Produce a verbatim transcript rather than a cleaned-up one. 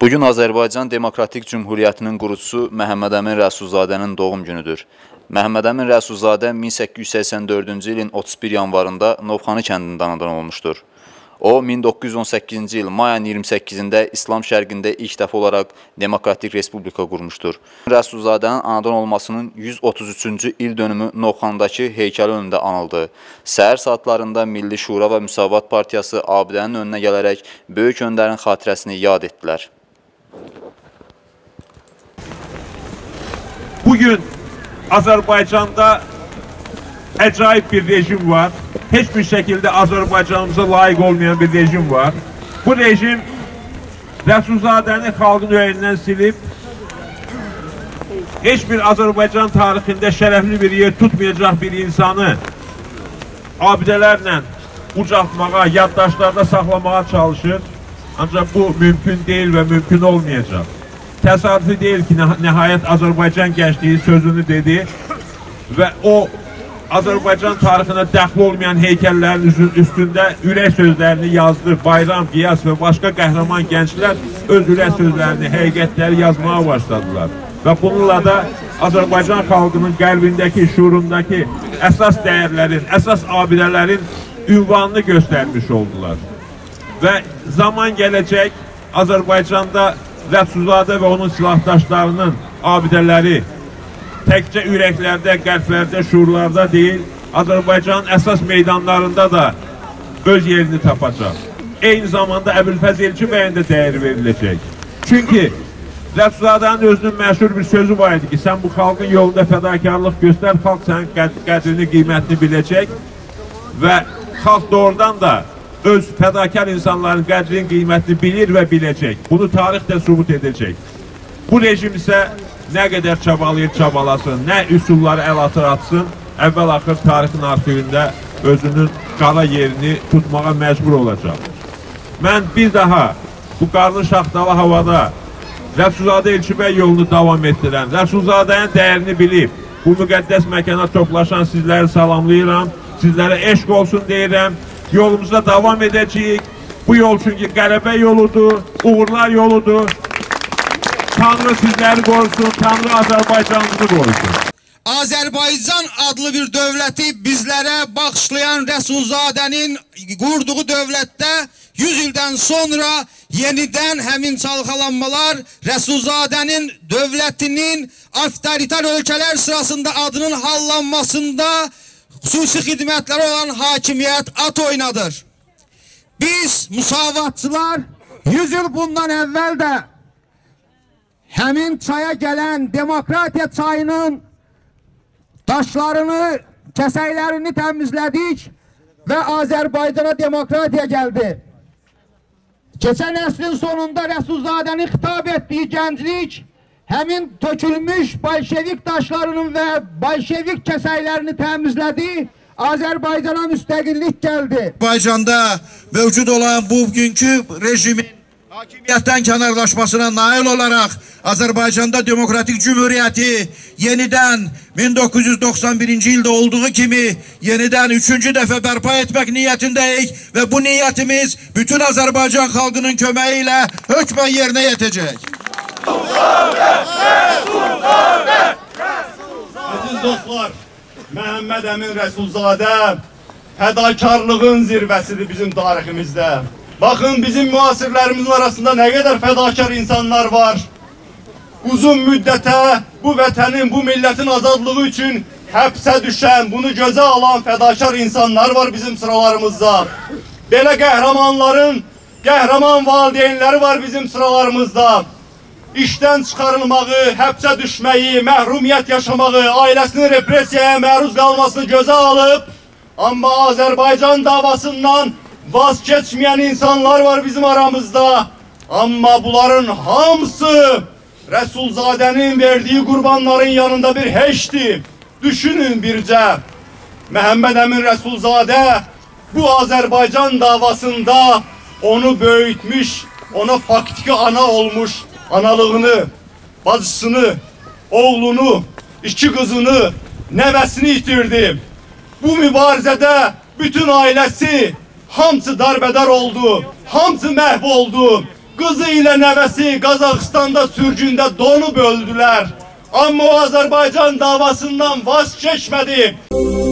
Bugün Azərbaycan Demokratik Cümhuriyyətinin qurucusu Məhəmməd Əmin Rəsulzadənin doğum günüdür. Məhəmməd Əmin Rəsulzadə min səkkiz yüz səksən dördüncü ilin otuz bir yanvarında Novxanı kəndində anadan olmuşdur. O, min doqquz yüz on səkkizinci il mayın iyirmi səkkizində İslam şərqində ilk dəfə olaraq Demokratik Respublika qurmuşdur. Rəsulzadənin anadan olmasının yüz otuz üçüncü il dönümü Novxandakı heykəli önündə anıldı. Səhər saatlarında Milli Şura və Müsavat Partiyası abidənin önünə gələrək böyük öndərin xatirəsini yad etdilər. Bugün Azərbaycanda acayip bir rejim var. Hiçbir şekilde Azərbaycanımıza layık olmayan bir rejim var. Bu rejim Rəsulzadəni xalqın ürəyindən silib, hiçbir Azərbaycan tarixində şərəfli bir yer tutmayacaq bir insanı abidələrlə ucaltmağa, yaddaşlarda saxlamağa çalışır. Ancaq bu mümkün değil ve mümkün olmayacaq. Təsadüfi değil ki, nihayet Azərbaycan gençliği sözünü dedi ve o Azərbaycan tarixine dəxli olmayan heykəllərin üstündə ürək sözlərini yazdı. Bayram, Qiyas ve başka qəhrəman gençler öz ürək sözlərini, həqiqətləri yazmaya başladılar. Ve bununla da Azərbaycan xalqının qəlbindəki, şuurundaki əsas dəyərlərin, əsas abidələrin ünvanını göstermiş oldular. Ve zaman gelecek, Azərbaycanda Rəsulzadə və onun silahdaşlarının abidələri təkcə ürəklərdə, qəlblərdə, şuurlarda deyil, Azərbaycanın əsas meydanlarında da öz yerini tapacaq. Eyni zamanda Əbülfəz Elçi bəyin də dəyər veriləcək. Çünki Rəsulzadənin özünün məşhur bir sözü var idi ki, sən bu xalqın yolunda fədakarlıq göstər, xalq sənin qədrini, qiymətini biləcək və xalq doğrudan da öz fədakar insanların qədrin, qiymətini bilir və biləcək. Bunu tarix də sübut edəcək. Bu rejim isə nə qədər çabalayır, çabalasın, nə üsulları əl atır, atsın, əvvəl-axır tarixin arxivində özünün qara yerini tutmağa məcbur olacaq. Mən bir daha bu qarlı şaxtalı havada Rəsulzadə Elçibəy yolunu davam etdirən, Rəsulzadənin dəyərini bilib, bu müqəddəs məkana toplaşan sizləri salamlayıram, sizlərə eşq olsun deyirəm. Yolumuza devam edəcəyik. Bu yol çünkü qələbə yoludur, uğurlar yoludur. Tanrı sizləri qorusun, Tanrı Azərbaycanımızı qorusun. Azərbaycan adlı bir dövləti bizlərə bağışlayan Rəsulzadənin qurduğu dövlətdə yüz ildən sonra yenidən həmin çalxalanmalar Rəsulzadənin dövlətinin avtoritar ölkələr sırasında adının hallanmasında xüsusi xidmətləri olan hakimiyyət at oynadır. Biz müsavatçılar yüz yıl bundan əvvəl də həmin çaya gələn Demokratiya çayının daşlarını, kəsəklərini təmizlədik və Azərbaycana demokratiya gəldi. Keçən əsrin sonunda Rəsulzadənin xitab etdiyi gənclik həmin tökülmüş Bolşevik daşlarının və Bolşevik kəsəklərini təmizlədi, Azərbaycana müstəqillik gəldi. Azərbaycanda mövcud olan bugünkü rejimin hakimiyyətdən kənarlaşmasına nail olaraq Azərbaycanda Demokratik Cümhuriyyəti yenidən min doqquz yüz doxsan birinci ildə olduğu kimi yenidən üçüncü dəfə bərpa etmək niyyətindəyik və bu niyyətimiz bütün Azərbaycan xalqının köməyi ilə hökmən yerinə yetəcək. Aziz dostlar, Məhəmməd Əmin Rəsulzadə fədakarlığın zirvəsidir bizim tariximizdə. Bakın bizim müasirlərimizin arasında ne kadar fədakar insanlar var. Uzun müddete bu vətənin, bu milletin azadlığı için həbsə düşən, bunu göze alan fədakar insanlar var bizim sıralarımızda. Belə qəhrəmanların, qəhrəman valideynləri var bizim sıralarımızda. İşten çıkarılmağı, həbsə düşmeyi, məhrumiyyət yaşamağı, ailesinin represiyaya məruz qalmasını göze alıp, ama Azərbaycan davasından vazgeçmeyen insanlar var bizim aramızda. Ama bunların hamısı Rəsulzadənin verdiği kurbanların yanında bir heçti. Düşünün bircə. Məhəmməd Əmin Rəsulzadə bu Azərbaycan davasında onu böyütmüş, ona faktiki ana olmuş, analığını, bacısını, oğlunu, iki kızını, nevəsini itirdi. Bu mübarizədə bütün ailesi hamısı darbedar oldu, hamısı məhv oldu. Kızı ile nevesi Qazaxıstanda sürgünde donup öldüler. Ama o Azerbaycan davasından vazgeçmedi.